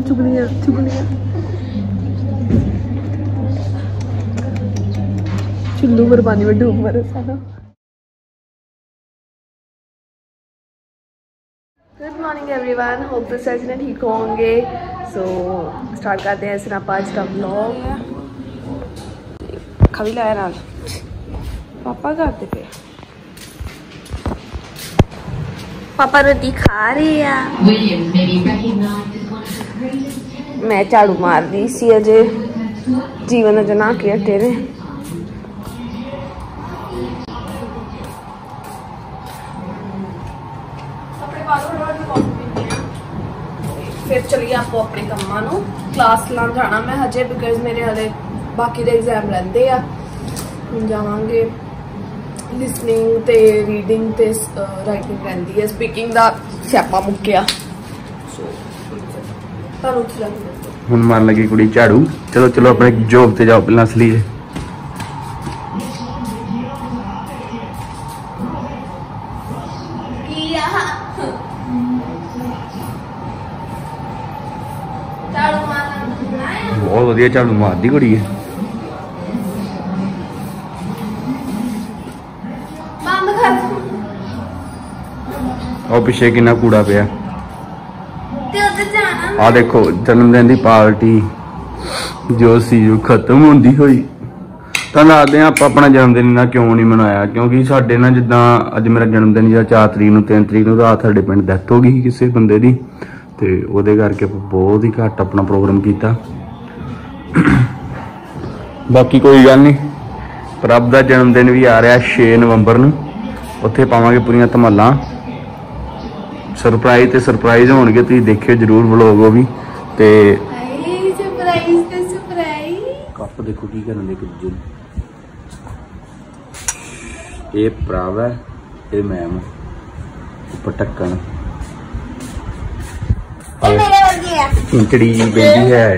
चुगलियां चुगलियां। चुल्लू पर पानी में डूब मरे सारा। गुड मॉर्निंग एवरीवन, होप तो सच ने ठीक होंगे। सो स्टार्ट करते हैं सिर्फ आज का व्लॉग। खा भी लाया नाल पापा करते पे। पापा रोटी खा रहे हैं, मैं झाड़ू मार रही सी अजे। जीवन अजे ना के हटे ने। फिर चलिए आपको अपने कम्मा नू क्लास लान जाना मैं हजे, बिकॉज मेरे हले बाकी दे एग्जाम रहंदे आ। जावांगे लिसनिंग ते रीडिंग ते राइटिंग रहंदी है, स्पीकिंग दा स्यापा मुक्किया। सो तानू हुन मार लगी कुड़ी झाड़ू। चलो चलो अपने जॉब ते जाओ पहला असली। बहुत वधिया झाड़ू मारदी कुड़ी है। और पिछे कितना कूड़ा पिया। आ देखो जन्मदिन की पार्टी जो सी खत्म होंदी हुई। दसते आप अपना जन्मदिन ना क्यों नहीं मनाया, क्योंकि साडे ना जिदा अज मेरा जन्मदिन या 4 तरीक नूं 3 तरीक नूं रात साडे पिंड डैथ हो गई किसी बंदे की, तो वो करके बहुत ही घट अपना प्रोग्राम किया। बाकी कोई गल नहीं, प्रभ का जन्मदिन भी आ रहा 6 नवंबर नूं, उत्थे पावांगे पूरियां धमालां। सरप्राइज ते सरप्राइज होणगे, तुसीं देखियो जरूर व्लॉग। वो भी ते कप देखो की करन दे एक दूजे नूं। ये प्रभ है, ये मैम उपर ढक्कन चिंचड़ी बेबी है।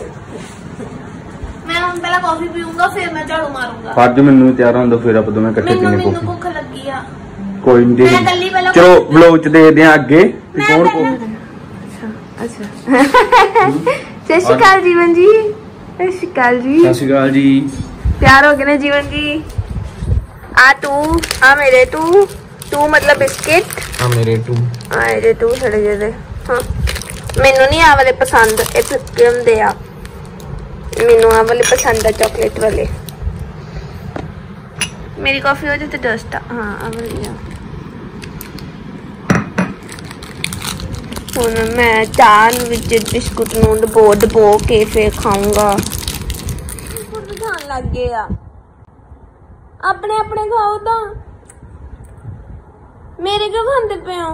पहला कॉफी पीऊंगा फिर मैं झाड़ू मारूंगा। आज मैनू तैयार होने दो, फिर आप दोवें इकट्ठे पीने कॉफी। भूख लगी आ। कोई नहीं, चलो ब्लॉग च दे दें आगे। कौन अच्छा सत श्री अकाल जीवन जी। सत श्री अकाल जी। सत श्री अकाल जी। तैयार हो गए ना जीवन जी? आ तू आ मेरे तू मतलब बिस्किट। आ मेरे तू छड़े जे। हाँ मैनू नहीं आ वाले पसंद, ये फिक्के होंदे आ। मैनू आ वाले पसंद है, चॉकलेट वाले। मेरी कॉफी हो जाए तो डस्ट। हाँ आ वाली। हुण मैं चाह विच बिस्कुट नूं डबो के फिर खाऊंगा। खान लग गए आ, अपने अपने खाओ तो मेरे क्यों खाते पे हो?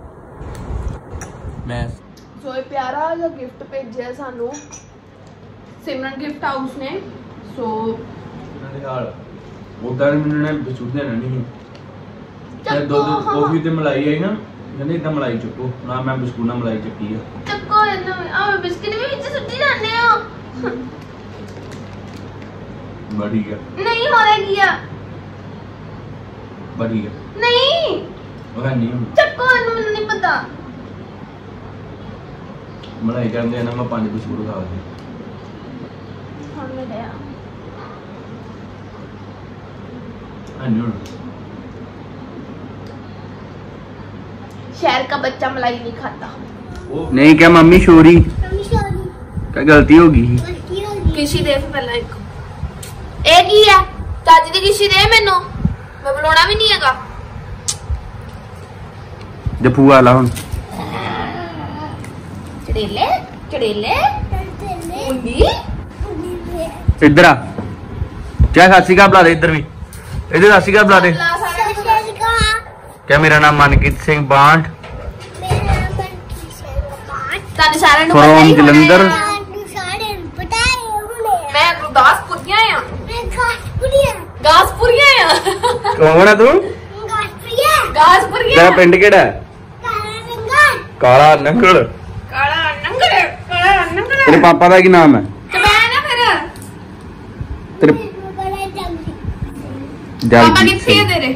मैं सो प्यारा जिहा गिफ्ट भेजिया सानू सिमरन गिफ्ट हाउस ने। सो उधर मैंने बिस्कुट देना नहीं, दुध कॉफी ते मलाई आई ना, कहंदे इदां मलाई चुको ना, मैं बिस्कुट ना मलाई चक्की है। चक्को आ बिस्किट भी विच सुट्टी जाने हो। बड़ी है नहीं हो रहा किया बड़ी है नहीं वो नहीं चक्को मैंने नहीं पता। मलाई करदे ना मैं 5 बिस्कुट खा गई। हां मैं दे शहर का बच्चा मलाई नहीं खाता। नहीं क्या मम्मी शोरी क्या गलती होगी? किसी दे पहला एक ही है चाची दी किसी दे मैनू, मैं बुलाना भी नहीं हैगा। जफू वाला हुन चड़ेले चड़ेले इधर आ क्या सासी का बुला दे, इधर भी इधर सासी का बुला दे। क्या मेरा नाम मनकीत सिंह बांट फ्रॉम जलंधर। मैं गुरदासपुरिया आ। गासपुरिया आ। कौन है तू? गासपुरिया। तेरा पिंड केड़ा है? काला नंगल। काला नंगल। तेरे पापा का की नाम है? तेरे पापा किथे है तेरे?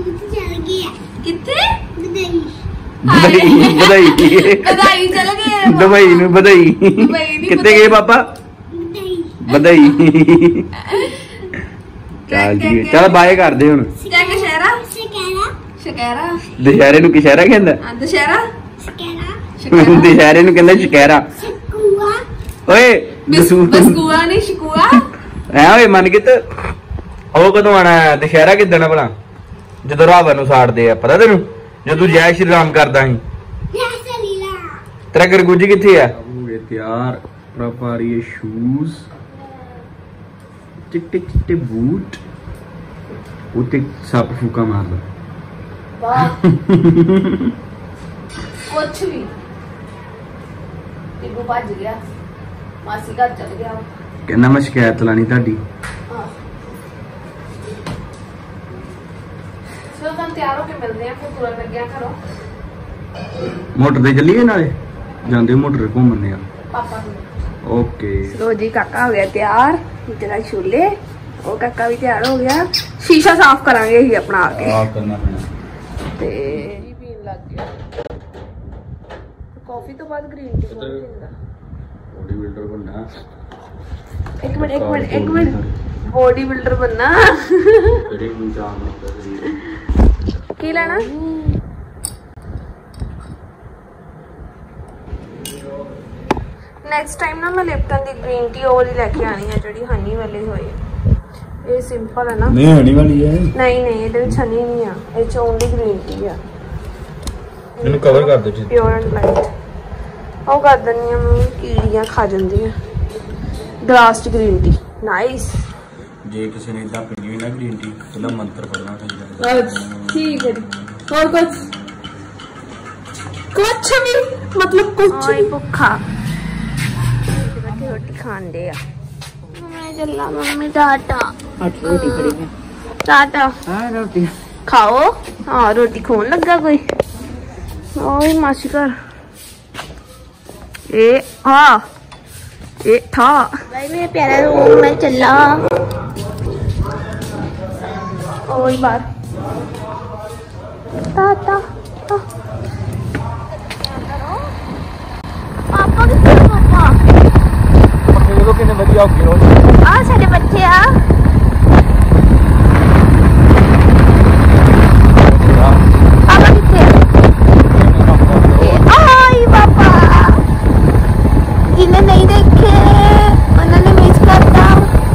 किथे? बधाई चल गए। दुबई नु बधाई कितने गए पापा बधाई चल जी चल बाय कर दे हुन दशहरे नु किशहरा कहंदा दशहरे नु कहंदा शकैरा ओए बसकुआ नहीं शिकुआ है ओए मन कित ਉਹ ਕਦੋਂ ਆਣਾ ਦੁਸ਼ਹਿਰਾ ਕਿੱਦਣ ਭਲਾ ਜਦੋਂ ਰਾਵਣ ਨੂੰ ਸਾੜਦੇ ਆ ਪਤਾ ਤੈਨੂੰ ਜਦੋਂ ਤੂੰ ਜੈ ਸ਼੍ਰੀ ਰਾਮ ਕਰਦਾ ਸੀ ਤੇਰਾ ਗਰਗੁੱਜੀ ਕਿੱਥੇ ਆ ਹੋ ਗਏ ਤਿਆਰ ਪ੍ਰਪਾਰੀ ਸ਼ੂਜ਼ ਚਿੱਟੇ ਚਿੱਟੇ ਬੂਟ ਉੱਤੇ ਸੱਪ ਫੂਕਾ ਮਾਰਦਾ ਵਾਹ ਕੁਛ ਵੀ ਟਿੱਬੂ ਭੱਜ ਗਿਆ ਮਾਸੀ ਘਰ ਚਲ ਗਿਆ ਕਹਿੰਦਾ ਮੈਂ ਸ਼ਿਕਾਇਤ ਲਾਣੀ ਤੁਹਾਡੀ ਚਲੋ ਤਾਂ ਤਿਆਰ ਹੋ ਕੇ ਮਿਲਦੇ ਆ ਫਿਰ ਤੁਰਨ ਲੱਗਿਆ ਘਰੋਂ ਮੋਟਰ ਤੇ ਚੱਲੀਏ ਨਾਲੇ ਜਾਂਦੇ ਮੋਟਰ ਘੁੰਮਣੇ ਆ ਪਾਪਾ ਨੂੰ ओके लो जी काका हो गया तैयार इतना छोले और काका भी तैयार हो गया शीशा साफ करांगे ही अपना आके करना पैना ते पीन लग गया कॉफी तो बाद ग्रीन टी बॉडी बिल्डर बनना एक मिनट बॉडी बिल्डर बनना की लेना ਨੈਕਸਟ ਟਾਈਮ ਨਾ ਮੈਂ ਲਿਪਟਨ ਦੀ ਗ੍ਰੀਨ ਟੀ ਉਹ ਵਾਲੀ ਲੈ ਕੇ ਆਣੀ ਹੈ ਜਿਹੜੀ ਹਨੀ ਵਾਲੀ ਹੋਈ ਇਹ ਸਿੰਪਲ ਹੈ ਨਾ ਨਹੀਂ ਹਨੀ ਵਾਲੀ ਹੈ ਨਹੀਂ ਇਹਦੇ ਵਿੱਚ ਹਨੀ ਨਹੀਂ ਆ ਇਹ ਚ ਓਨਲੀ ਗ੍ਰੀਨ ਟੀ ਆ ਇਹਨੂੰ ਕਵਰ ਕਰ ਦਿਓ ਜੀ ਪਿਓਰ ਐਂਡ ਲਾਈਟ ਉਹ ਕਰ ਦਿੰਦੀ ਆ ਮੈਂ ਕੀੜੀਆਂ ਖਾ ਜਾਂਦੀਆਂ ਗਲਾਸ ਚ ਗ੍ਰੀਨ ਟੀ ਨਾਈਸ ਜੇ ਕਿਸੇ ਨੇ ਇਦਾਂ ਪੀਣੀ ਹੋਈ ਨਾ ਗ੍ਰੀਨ ਟੀ ਉਹਦਾ ਮੰਤਰ ਪੜਨਾ ਚਾਹੀਦਾ ਠੀਕ ਹੈ ਹੋਰ ਕੁਛ ਵੀ ਮਤਲਬ ਕੁਛ ਵੀ ਭੁੱਖਾ रोटी खान दे मैं चला मम्मी टाटा रोटी खड़ी है टाटा रोटी खाओ हाँ रोटी खोन लगा कोई ओए मासी घर ए हाँ ए था भाई मेरा प्यारा रूम मैं चला ओए बार टाटा पापा कितने पापा देखो कितने बढ़िया हो गए आ सारे बच्चे आ पापा कितने आई पापा जिन्हें नहीं देखे उन्होंने मिस करता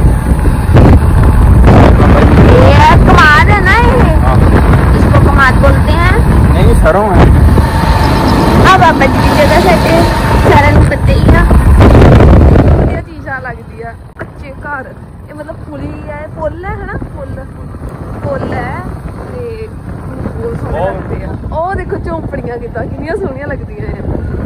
ये कमाद है ना ये इसको कमाद बोलते हैं नहीं सरों है अब पापा जी की जगह सेटे सारा पता ही है लगती है कच्चे घर ये मतलब पुली है पुल है ना पुल है ते बहुत सोहने लगते हैं और देखो झोंपड़ियां कितना कितनी सोहनियां लगदियां हैं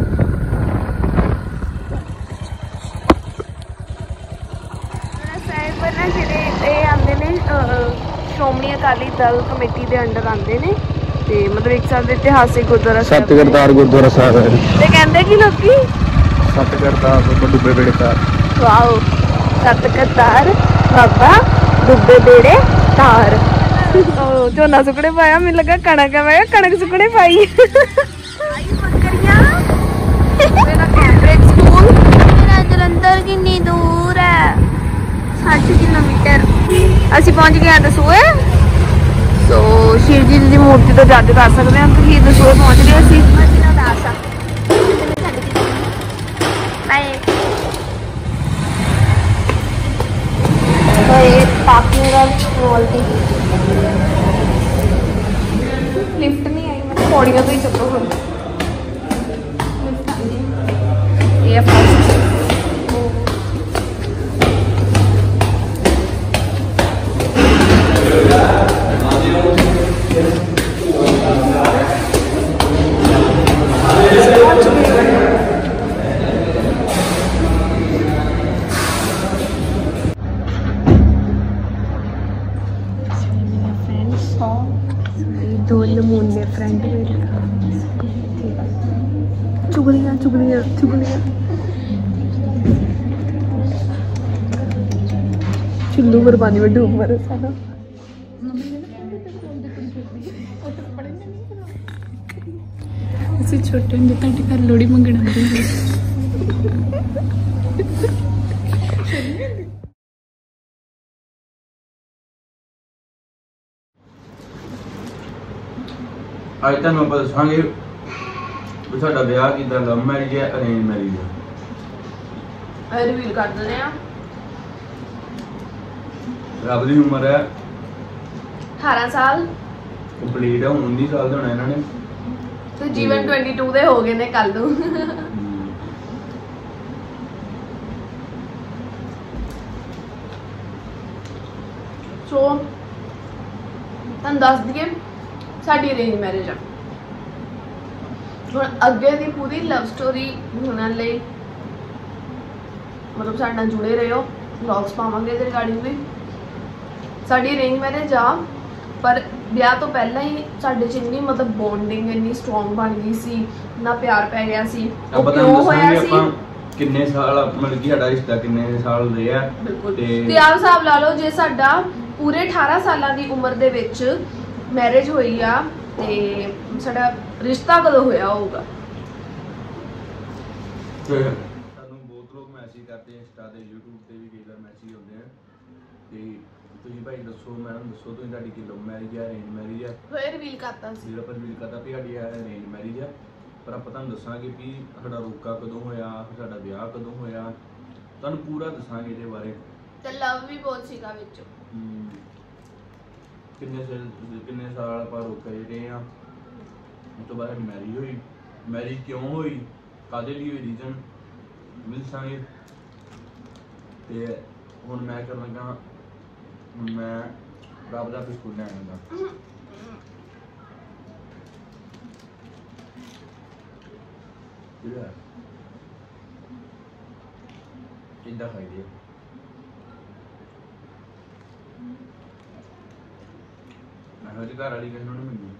साइड पर ना जेडे ये आंदे ने श्रोमणी अकाली दल कमेटी दे अंडर आंदे ने ते मतलब एक साल दे इतिहासिक गुरुद्वारा सत करतार गुरुद्वारा साहब है ते कहंदे कि लोकी सत करतार डुब्बे बेड़े तार वाओ सत करतार बाबा डुब्बे बेड़े तार झोना सुकड़े पाया मैंने लगा कणक है मैं कणक सुकड़े पाई जलंधर कितनी दूर है 60 किलोमीटर असी पहुंच गए दसूए तो शिव जी की मूर्ति तो जज कर सकते हैं तो दसूए पहुंच गए लिफ्ट नहीं आई मैं पौड़ियां तो ही चलो दो नमूने फ्रेंड मेरे चुगलियां चुगलियां चुगलियां चुल्लू पर पानी में डूब मरे सारा ਅਸੀਂ ਛੋਟੇ ਹੁੰਦੇ ਤੁਹਾਡੇ ਘਰ ਲੋਹੜੀ ਮੰਗਣ ਆਉਂਦੇ ਸੀ। ਅੱਜ ਤੁਹਾਨੂੰ ਆਪਾਂ ਦੱਸਾਂਗੇ ਵੀ ਸਾਡਾ ਵਿਆਹ ਕਿੱਦਾਂ ਲਵ ਮੈਰਿਜ ਹੈ ਅਰੇਂਜ ਮੈਰਿਜ ਹੈ। ਰਿਵੀਲ ਕਰ ਦਿੰਦੇ ਆ। ਰੱਬ ਦੀ ਉਮਰ ਹੈ 18 ਸਾਲ ਕੰਪਲੀਟ ਹੈ, ਹੁਣ 19 ਸਾਲ ਦਾ ਹੋਣਾ ਇਹਨਾਂ ਨੇ ਤੇ ਜੀਵਨ 22 ਦੇ ਹੋ ਗਏ ਨੇ ਕੱਲ ਨੂੰ। ਸੋ ਤੁਹਾਨੂੰ ਦੱਸ ਦਈਏ ਸਾਡੀ ਅਰੇਂਜ ਮੈਰਿਜ ਆ। ਹੁਣ ਅੱਗੇ ਦੀ ਪੂਰੀ ਲਵ ਸਟੋਰੀ ਸੁਣਨ ਲਈ ਮਤਲਬ ਸਾਡੇ ਨਾਲ ਜੁੜੇ ਰਹੋ, ਵਲੌਗਸ ਪਾਵਾਂਗੇ ਇਹਦੇ ਰਿਗਾਰਡਿੰਗ ਵੀ। ਸਾਡੀ ਅਰੇਂਜ ਮੈਰਿਜ ਆ ਪਰ ਵਿਆਹ ਤੋਂ ਪਹਿਲਾਂ ਹੀ ਸਾਡੇ ਚ ਇੰਨੀ ਮਤਲਬ ਬੌਂਡਿੰਗ ਇੰਨੀ ਸਟਰੋਂਗ ਬਣ ਗਈ ਸੀ, ਨਾ ਪਿਆਰ ਪੈ ਗਿਆ ਸੀ। ਉਹ ਕਿਉਂ ਹੋਇਆ ਸੀ? ਕਿੰਨੇ ਸਾਲ ਮਤਲਬ ਕਿ ਸਾਡਾ ਰਿਸ਼ਤਾ ਕਿੰਨੇ ਸਾਲ ਰਿਹਾ ਤੇ ਆਪ ਹਿਸਾਬ ਲਾ ਲਓ, ਜੇ ਸਾਡਾ ਪੂਰੇ 18 ਸਾਲਾਂ ਦੀ ਉਮਰ ਦੇ ਵਿੱਚ ਮੈਰਿਜ ਹੋਈ ਆ ਤੇ ਸਾਡਾ ਰਿਸ਼ਤਾ ਕਦੋਂ ਹੋਇਆ ਹੋਊਗਾ? ਸਾਨੂੰ ਬਹੁਤ ਲੋਕ ਮੈਸੇਜ ਕਰਦੇ ਇੰਸਟਾ ਤੇ YouTube ਤੇ ਵੀ ਕਈ ਵਾਰ ਮੈਸੇਜ ਆਉਂਦੇ ਆ ਤੇ ਤੁਸੀਂ ਭਾਈ ਦੱਸੋ, ਮੈਡਮ ਦੱਸੋ ਤੁਸੀਂ ਤੁਹਾਡੀ ਕੀ ਲਵ ਮੈਰਿਜ ਹੈ ਅਰੇਂਜ ਮੈਰਿਜ ਹੈ? ਹੋਏ ਰਿਵੀਲ ਕਰਤਾ ਸੀ, ਜਿਹੜਾ ਪਰ ਰਿਵੀਲ ਕਰਤਾ ਵੀ ਸਾਡੀ ਅਰੇਂਜ ਮੈਰਿਜ ਹੈ। ਪਰ ਆਪਾਂ ਤੁਹਾਨੂੰ ਦੱਸਾਂਗੇ ਵੀ ਸਾਡਾ ਰੋਕਾ ਕਦੋਂ ਹੋਇਆ, ਸਾਡਾ ਵਿਆਹ ਕਦੋਂ ਹੋਇਆ, ਤੁਹਾਨੂੰ ਪੂਰਾ ਦੱਸਾਂਗੇ ਇਹਦੇ ਬਾਰੇ। ਤੇ ਲਵ ਵੀ ਬਹੁਤ ਸੀਗਾ ਵਿੱਚ। ਕਿੰਨੇ ਸਾਲ ਆਪਾਂ ਰੋਕੇ ਰਹੇ ਆ, ਉਸ ਤੋਂ ਬਾਅਦ ਮੈਰਿਜ ਹੋਈ। ਮੈਰਿਜ ਕਿਉਂ ਹੋਈ, ਕਾਹਦੇ ਲਈ ਹੋਈ, ਰੀਜ਼ਨ ਵੀ ਦੱਸਾਂਗੇ। ਤੇ ਹੁਣ ਮੈਂ ਕਰਨ ਲੱਗਾ, ਹੁਣ ਮੈਂ ਰੱਬ ਦਾ ਬਿਸਕੁਟ ਲੈਣ ਲੱਗਾ। ਕਿੱਦਾਂ ਖਾਈਦੀ ਹੈ? ਮੈਂ ਹਜੇ ਘਰ ਵਾਲੀ ਕਿਸੇ ਨੂੰ ਨਹੀਂ ਮਿਲਦੀ।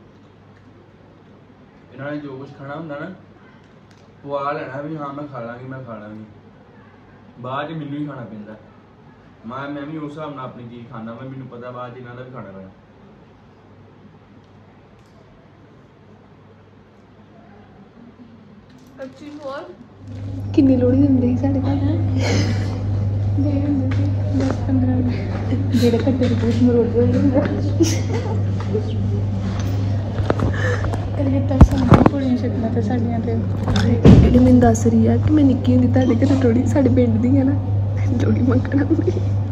ਇਹਨਾਂ ਨੇ ਜੋ ਕੁਝ ਖਾਣਾ ਹੁੰਦਾ ਨਾ ਪਵਾ ਲੈਣਾ ਵੀ ਹਾਂ ਮੈਂ ਖਾ ਲਾਂਗੀ, ਮੈਂ ਖਾ ਲਾਂਗੀ। ਬਾਅਦ 'ਚ ਮੈਨੂੰ ਹੀ ਖਾਣਾ ਪੈਂਦਾ। ਮੈਂ ਵੀ ਉਸ ਹਿਸਾਬ ਨਾਲ ਆਪਣੀ ਚੀਜ਼ ਖਾਣਾ ਵਾ, ਮੈਨੂੰ ਪਤਾ ਬਾਅਦ 'ਚ ਇਹਨਾਂ ਦਾ ਵੀ ਖਾਣਾ ਪੈਣਾ। ਅੱਛੀ ਹੋਰ ਕਿੰਨੀ ਲੋਹੜੀ ਦਿੰਦੇ ਸੀ ਸਾਡੇ ਘਰ? ਦੇ ਹੁੰਦੇ ਸੀ 10-15 ਜਿਹੜੇ ਕੱਟੇ ਦੇ ਪੂਛ ਮਰੋੜਦੇ ਹੋਏ ਕਦੇ ਤਾਂ ਸਾਨੂੰ ਕੁੜੀਆਂ ਛੱਡਣਾ ਤੇ ਸਾਡੀਆਂ ਤੇ ਜਿਹੜੀ ਮੈਨੂੰ ਦੱਸ ਰਹੀ ਆ ਕਿ ਮੈਂ ਨਿੱਕੀ ਹੁੰਦੀ ਤੁਹਾਡੇ ਘਰ ਥੋੜੀ ਸਾਡੇ ਪਿੰਡ ਦੀ ਹੈ ਨਾ ਲੋਹੜੀ ਮੰਗਣ ਆਉਂਦੀ।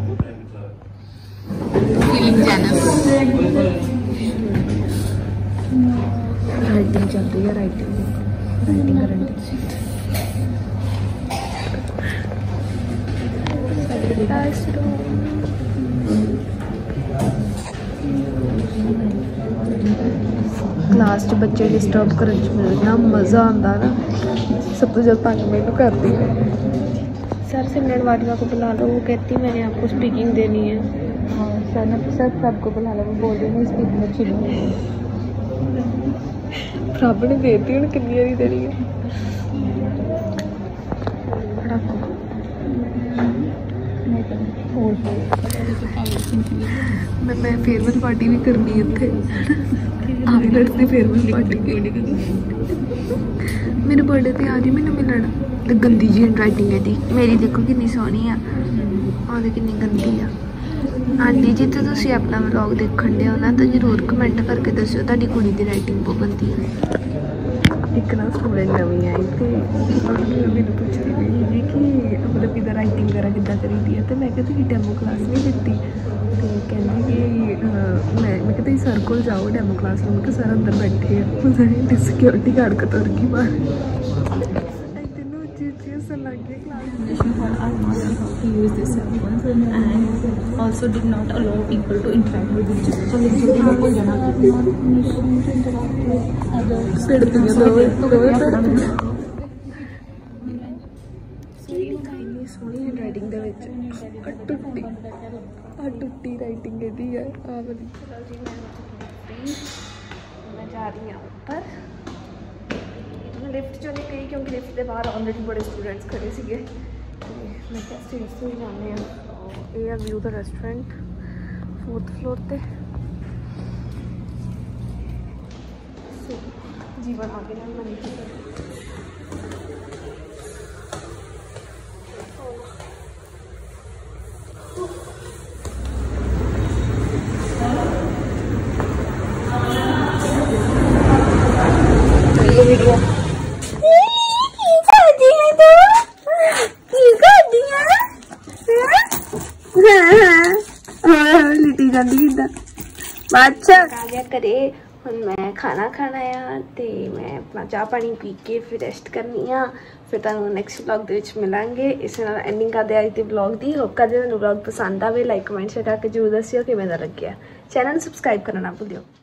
ਫੀਲਿੰਗ ਜਾਣਾ ਰਾਈਟਿੰਗ ਚੱਲ ਰਹੀ ਹੈ, ਰਾਈਟਿੰਗ ਕਰਨ ਦੀ। क्लास च बच्चे डिस्टर्ब करने में इतना मज़ा आता ना, सब तो जब 5 मिनट करती है। सर सिमरन वाटिका को बुला लो, वो कहती मैंने आपको स्पीकिंग देनी है। हाँ सर ने सर सबको बुला लो, वो बोल रही है स्पीकिंग अच्छी नहीं। रब ने देती हूँ कितनी बारी देनी है। मैं फेयरवेल पार्टी भी करनी है उत्थे, आईलेट्स दी फेयरवेल पार्टी। मेरे बर्थडे ते आ जी मैनू मिलण। ते गंदी जी हैंडराइटिंग है दी, मेरी देखो कितनी सोहनी आ, आह कितनी गंदी आ। आंटी जी तो तुसीं अपना व्लॉग देखण दे हो ना, तो जरूर कमेंट करके दस्सिओ तुहाडी कुड़ी दी राइटिंग बहुत गंदी है। एक ना स्टूडेंट नवी आई तो मैंने पूछती पई कि मतलब कि राइटिंग वगैरह किद्दां करीदी है, तो मैं कहती कि डेमो क्लास नहीं दित्ती। तो कहंदी कि मैं कहती सर को जाओ डेमो क्लास में। मैं सर अंदर बैठे हैं, सिक्योरिटी गार्ड को तुर गई बाहर। तीनों उच्ची उच्ची हसन लग गई class. To use this cell phone and also did not allow people to interact with each other. So let's say सोहनी हैंडराइटिंग दे विच टुट्टी राइटिंग कहती है। मैं जा रही हूँ ऊपर, मैं लिफ्ट चो नहीं गई क्योंकि लिफ्ट के बाहर ऑलरेडी बड़े स्टूडेंट्स खड़े थे। मैं क्या स्टेज से ही जाने हैं। ये view the restaurant 4th floor पे। जीवन आगे ना मन वीडियो लिटी जाती किदा अच्छा आ गया करे ਹੁਣ मैं खाना खाना ਆ ਤੇ मैं अपना ਚਾਹ ਪਾਣੀ ਪੀ ਕੇ ਫਿਰ ਰੈਸਟ ਕਰਨੀ ਆ ਫਿਰ ਤੁਹਾਨੂੰ ਨੈਕਸਟ ਵਲੌਗ ਦੇ ਵਿੱਚ ਮਿਲਾਂਗੇ ਇਸ ਨਾਲ ਐਂਡਿੰਗ ਕਰਦੇ ਅੱਜ ਦੀ ਵਲੌਗ ਦੀ ਹੋਪ ਕਰਦੇ ਤੁਹਾਨੂੰ ਵਲੌਗ ਪਸੰਦ ਆਵੇ ਲਾਈਕ ਕਮੈਂਟ ਸ਼ੇਅਰ ਕਰਕੇ ਜਰੂਰ ਦੱਸਿਓ ਕਿਵੇਂ ਦਾ ਲੱਗਿਆ ਚੈਨਲ ਨੂੰ ਸਬਸਕ੍ਰਾਈਬ ਕਰਨਾ ਨਾ ਭੁੱਲਿਓ